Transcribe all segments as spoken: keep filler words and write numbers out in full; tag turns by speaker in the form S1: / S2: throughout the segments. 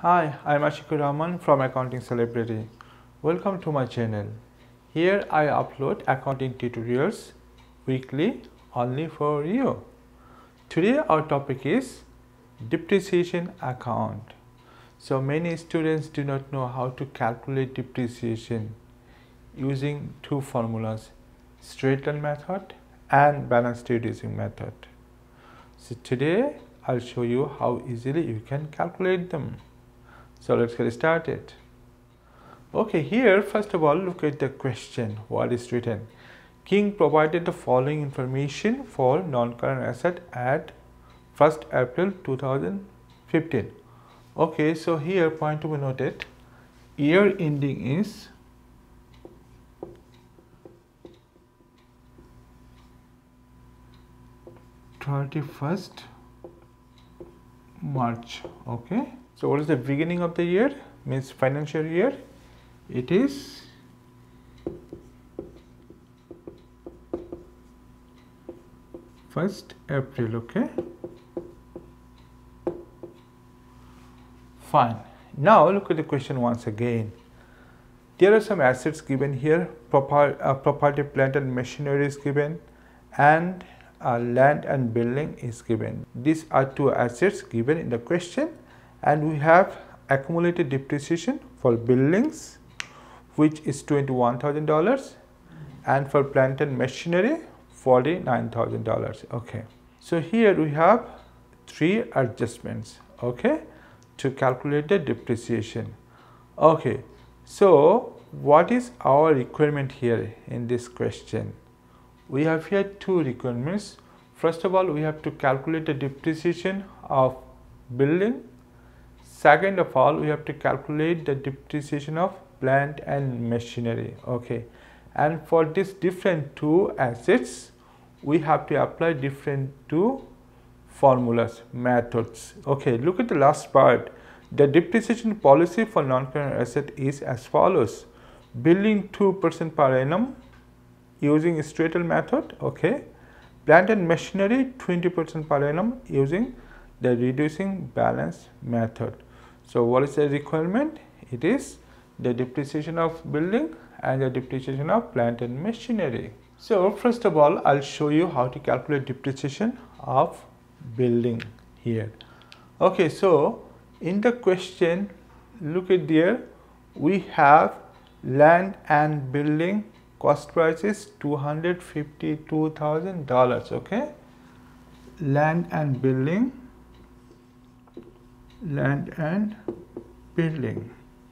S1: Hi, I'm Ashikur Rahman from Accounting Celebrity. Welcome to my channel. Here I upload accounting tutorials weekly only for you. Today our topic is depreciation account. So many students do not know how to calculate depreciation using two formulas, straight line method and balanced reducing method. So today I'll show you how easily you can calculate them. So let's get started. Okay, here first of all look at the question. What is written? King provided the following information for non-current asset at first April two thousand fifteen. Okay, so here point to be noted, year ending is thirty-first March. Okay, so what is the beginning of the year? Means financial year. It is first April. Okay, fine. Now look at the question once again. There are some assets given here. Proper, uh, property, plant and machinery is given, and uh, land and building is given. These are two assets given in the question, and we have accumulated depreciation for buildings, which is twenty-one thousand dollars, and for plant and machinery forty-nine thousand dollars. Okay, so here we have three adjustments, okay, to calculate the depreciation. Okay, so what is our requirement here in this question? We have here two requirements. First of all, we have to calculate the depreciation of building. Second of all, we have to calculate the depreciation of plant and machinery. Okay, and for these different two assets, we have to apply different two formulas, methods. Okay, look at the last part. The depreciation policy for non-current asset is as follows: building two percent per annum using straight line method. Okay, plant and machinery twenty percent per annum using the reducing balance method. So what is the requirement? It is the depreciation of building and the depreciation of plant and machinery. So first of all, I'll show you how to calculate depreciation of building here. Okay, so in the question, look at there, we have land and building cost price is two hundred fifty-two thousand dollars. Okay, land and building, land and building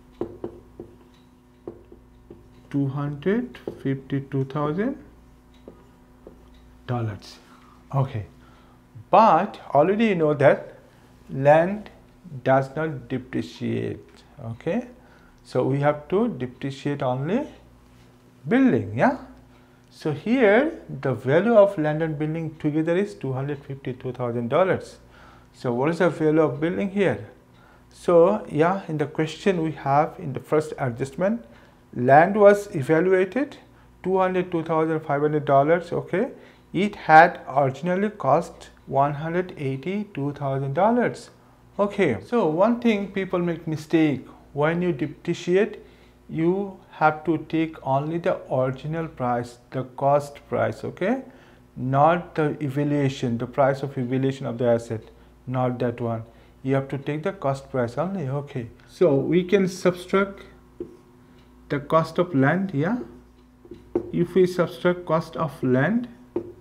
S1: two hundred fifty-two thousand dollars. Okay, but already you know that land does not depreciate. Okay, so we have to depreciate only building. Yeah, so here the value of land and building together is two hundred fifty-two thousand dollars. So what is the value of building here? So yeah, in the question we have in the first adjustment, land was evaluated two hundred two thousand five hundred dollars. Okay, it had originally cost one hundred eighty-two thousand dollars. Okay, so one thing people make mistake, when you depreciate, you have to take only the original price, the cost price. Okay, not the evaluation, the price of evaluation of the asset, not that one. You have to take the cost price only. Okay, so we can subtract the cost of land. Yeah, if we subtract cost of land,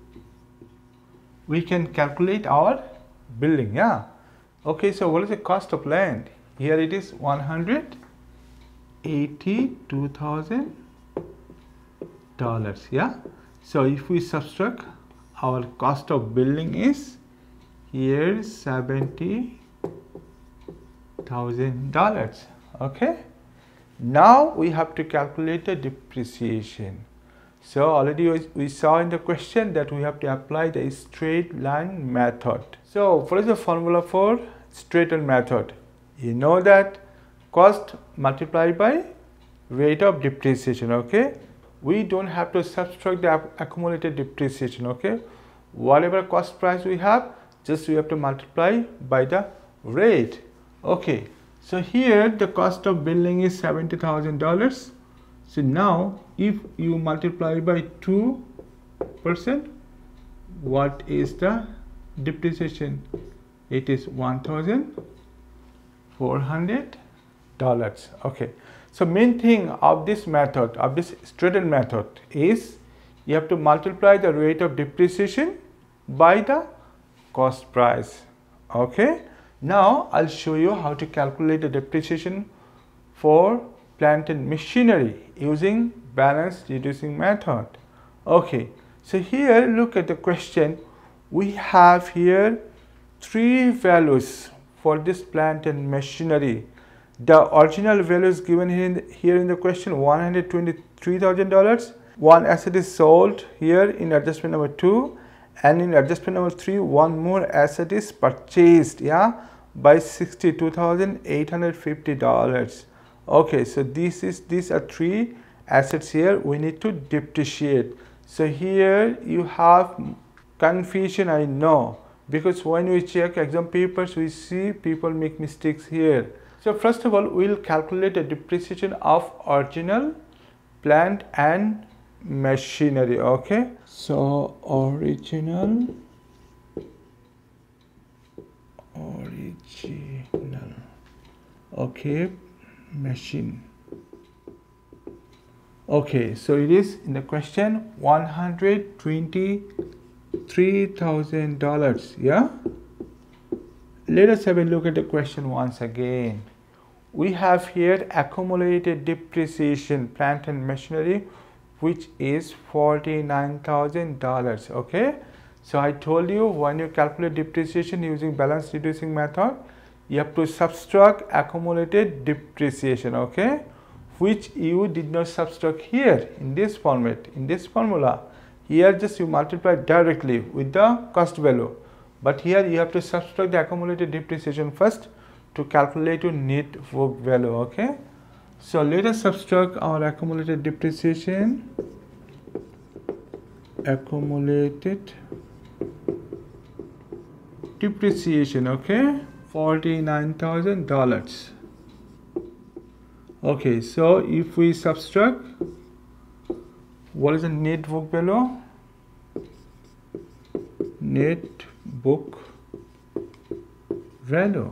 S1: we can calculate our building. Yeah, okay, so what is the cost of land? Here it is one hundred eighty-two thousand dollars. Yeah, so if we subtract, our cost of building is here seventy thousand dollars. Okay, now we have to calculate the depreciation. So already we saw in the question that we have to apply the straight line method. So what is the formula for straight line method? You know that cost multiplied by rate of depreciation. Okay, we don't have to subtract the accumulated depreciation. Okay, whatever cost price we have, just we have to multiply by the rate. Okay, So here the cost of building is seventy thousand dollars. So now if you multiply by two percent, what is the depreciation? It is one thousand four hundred dollars. Okay, so main thing of this method, of this student method, is you have to multiply the rate of depreciation by the cost price. Okay, now I'll show you how to calculate the depreciation for plant and machinery using balance reducing method. Okay, so here look at the question. We have here three values for this plant and machinery. The original value is given here in the, here in the question, one hundred twenty-three thousand dollars. One asset is sold here in adjustment number two, and in adjustment number three one more asset is purchased, yeah, by sixty-two thousand eight hundred fifty dollars. Okay, so this is these are three assets here we need to depreciate. So here you have confusion, I know, because when we check exam papers we see people make mistakes here. So first of all we'll calculate the depreciation of original plant and machinery. Okay, so original original okay machine. Okay, so it is in the question one hundred twenty-three thousand dollars. Yeah, let us have a look at the question once again. We have here accumulated depreciation plant and machinery, which is forty-nine thousand dollars. Okay, so I told you when you calculate depreciation using balance reducing method, you have to subtract accumulated depreciation, okay, which you did not subtract here in this format, in this formula. Here just you multiply directly with the cost value, but here you have to subtract the accumulated depreciation first to calculate your net book value. Okay, so let us subtract our accumulated depreciation, accumulated depreciation, okay, forty-nine thousand dollars. Okay, so if we subtract, what is the net book value? Net book value.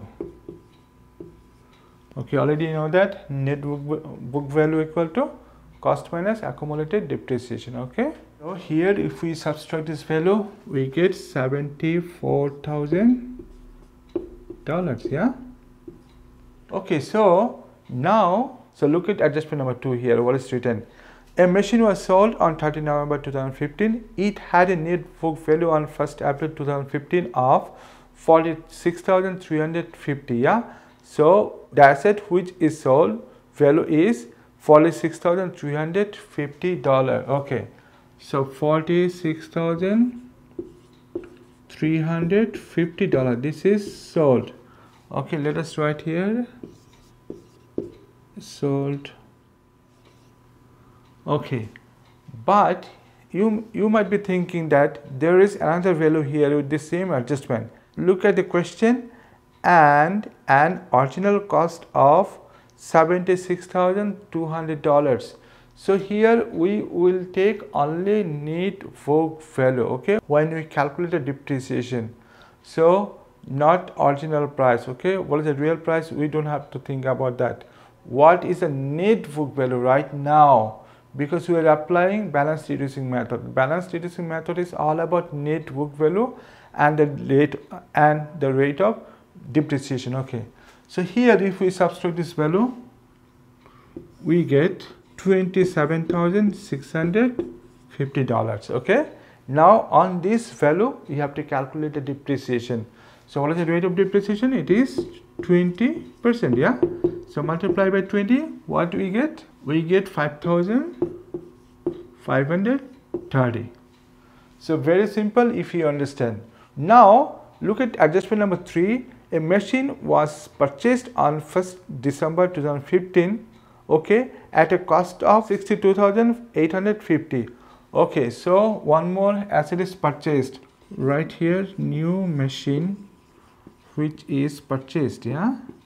S1: Okay, already you know that net book, book value equal to cost minus accumulated depreciation. Okay, so here if we subtract this value, we get seventy-four thousand dollars. Yeah. Okay, so now, so look at adjustment number two here. What is written? A machine was sold on thirteenth November two thousand fifteen. It had a net book value on first April two thousand fifteen of forty-six thousand three hundred fifty. Yeah. So the asset which is sold value is forty-six thousand three hundred fifty dollars. Okay. So forty-six thousand three hundred fifty dollars. This is sold. Okay, let us write here. Sold. Okay, but you you might be thinking that there is another value here with the same adjustment. Look at the question, and an original cost of seventy-six thousand two hundred dollars. So here we will take only net book value, okay, when we calculate the depreciation. So not original price. Okay, what is the real price? We don't have to think about that. What is the net book value right now? Because we are applying balance reducing method. Balance reducing method is all about net book value and the rate and the rate of depreciation. Okay, so here if we subtract this value, we get twenty-seven thousand six hundred fifty dollars. Okay, now on this value you have to calculate the depreciation. So what is the rate of depreciation? It is twenty percent. Yeah, so multiply by twenty, what we get? We get five thousand five hundred thirty. So very simple if you understand. Now look at adjustment number three. A machine was purchased on first December two thousand fifteen, okay, at a cost of sixty-two thousand eight hundred fifty. Okay, so one more asset is purchased. Right here, new machine which is purchased. Yeah,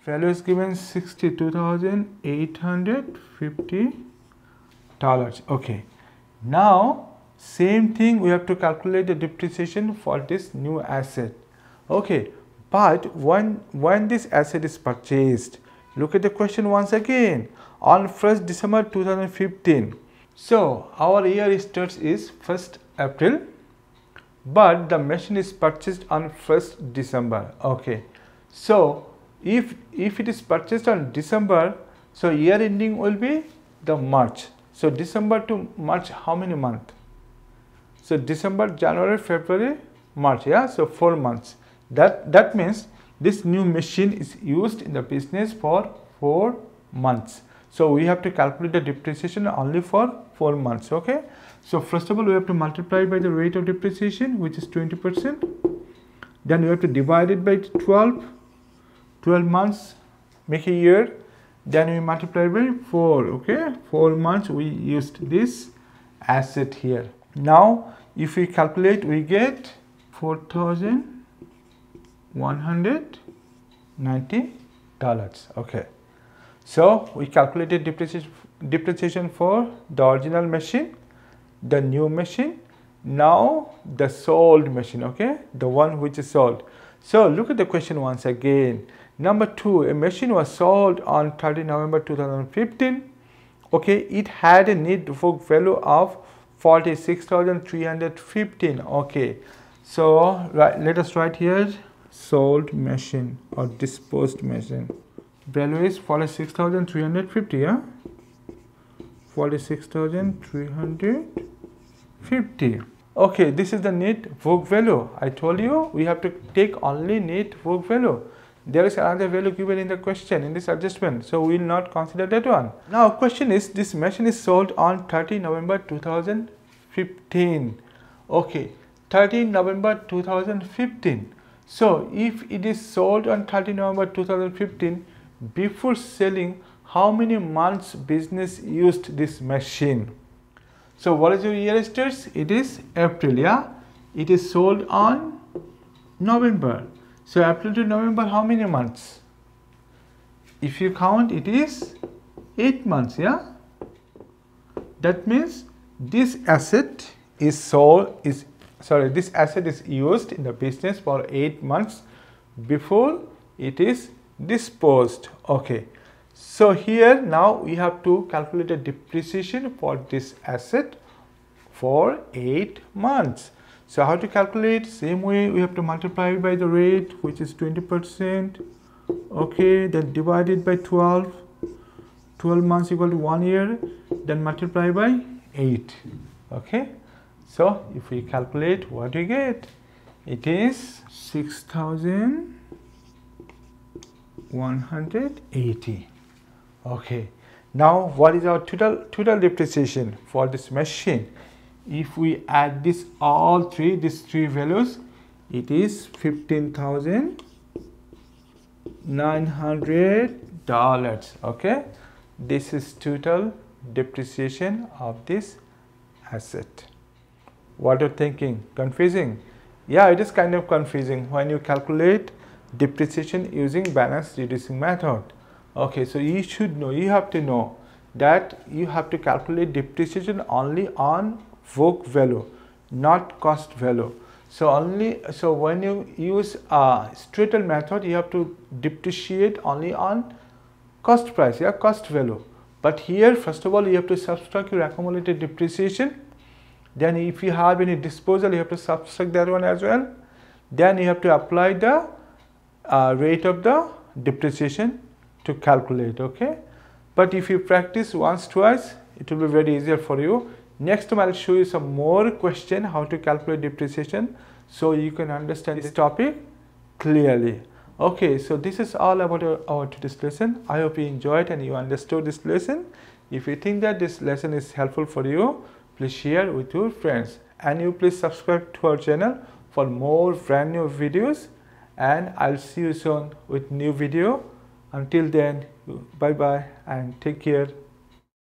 S1: value is given sixty-two thousand eight hundred fifty dollars. Okay, now same thing, we have to calculate the depreciation for this new asset. Okay, but when when this asset is purchased, look at the question once again. On first December two thousand fifteen, so our year starts is first April, but the machine is purchased on first December. Okay, so if if it is purchased on December, so year ending will be the March. So December to March, how many months? So December, January, February, March, yeah, so four months. That that means this new machine is used in the business for four months. So we have to calculate the depreciation only for four months. Okay, so first of all we have to multiply by the rate of depreciation, which is twenty percent. Then we have to divide it by twelve. twelve months make a year. Then we multiply by four. Okay, four months we used this asset here. Now if we calculate, we get four thousand one hundred ninety dollars. Okay, so we calculated depreciation depreciation for the original machine, the new machine, now the sold machine. Okay, the one which is sold. So look at the question once again. Number two, a machine was sold on thirtieth November two thousand fifteen. Okay, it had a net book value of forty-six thousand three hundred fifteen. Okay, so right, let us write here sold machine or disposed machine. Value is forty-six thousand three hundred fifty. Yeah, forty-six thousand three hundred fifty. Okay, this is the net book value. I told you we have to take only net book value. There is another value given in the question in this adjustment, so we will not consider that one. Now question is, this machine is sold on thirtieth November two thousand fifteen. Okay, thirtieth November two thousand fifteen. So if it is sold on thirtieth November two thousand fifteen, before selling, how many months business used this machine? So what is your year starts? It is April. Yeah, it is sold on November. So April to November, how many months? If you count, it is eight months. Yeah, that means this asset is sold is sorry this asset is used in the business for eight months before it is disposed. Okay, so here now we have to calculate the depreciation for this asset for eight months. So how to calculate? Same way, we have to multiply by the rate, which is twenty percent. Okay, then divide it by twelve. twelve months equal to one year. Then multiply by eight. Okay, so if we calculate, what do we get? It is six thousand one hundred eighty. Okay, now what is our total total depreciation for this machine? If we add this all three these three values, it is fifteen thousand nine hundred dollars. Okay, this is total depreciation of this asset. What are you thinking? Confusing? Yeah, it is kind of confusing when you calculate depreciation using balance reducing method. Okay, so you should know, you have to know that you have to calculate depreciation only on book value, not cost value. So only so when you use a straight-line method, you have to depreciate only on cost price, yeah, cost value. But here, first of all, you have to subtract your accumulated depreciation. Then if you have any disposal, you have to subtract that one as well. Then you have to apply the uh, rate of the depreciation to calculate. Okay, but if you practice once twice, it will be very easier for you. Next time I'll show you some more question how to calculate depreciation, so you can understand this topic clearly. Okay, so this is all about our, our today's lesson. I hope you enjoyed and you understood this lesson. If you think that this lesson is helpful for you, please share with your friends, and you please subscribe to our channel for more brand new videos, and I'll see you soon with new video. Until then, bye bye and take care.